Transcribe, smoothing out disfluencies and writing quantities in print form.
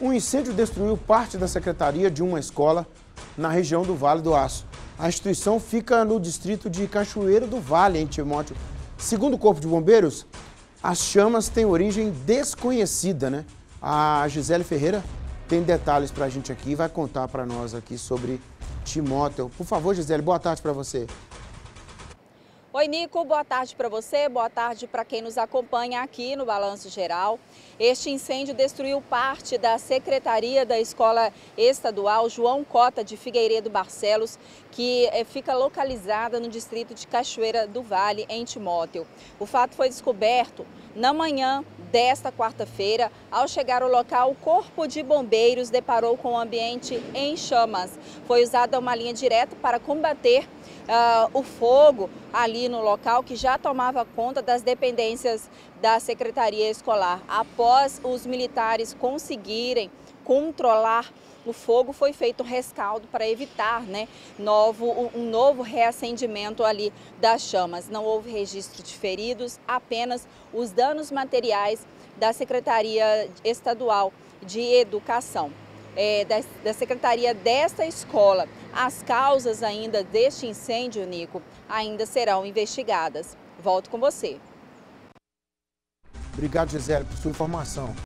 Um incêndio destruiu parte da secretaria de uma escola na região do Vale do Aço. A instituição fica no distrito de Cachoeira do Vale, em Timóteo. Segundo o Corpo de Bombeiros, as chamas têm origem desconhecida, né? A Gisele Ferreira tem detalhes para a gente aqui e vai contar para nós aqui sobre Timóteo. Por favor, Gisele, boa tarde para você. Oi, Nico, boa tarde para você, boa tarde para quem nos acompanha aqui no Balanço Geral. Este incêndio destruiu parte da secretaria da Escola Estadual João Cota de Figueiredo Barcelos, que fica localizada no distrito de Cachoeira do Vale, em Timóteo. O fato foi descoberto na manhã desta quarta-feira. Ao chegar ao local, o Corpo de Bombeiros deparou com o ambiente em chamas. Foi usada uma linha direta para combater o fogo ali no local, que já tomava conta das dependências da Secretaria Escolar. Após os militares conseguirem controlar o fogo, foi feito um rescaldo para evitar, um novo reacendimento ali das chamas. Não houve registro de feridos, apenas os danos materiais da Secretaria Estadual de Educação. Da secretaria desta escola. As causas ainda deste incêndio, Nico, ainda serão investigadas. Volto com você. Obrigado, Gisele, por sua informação.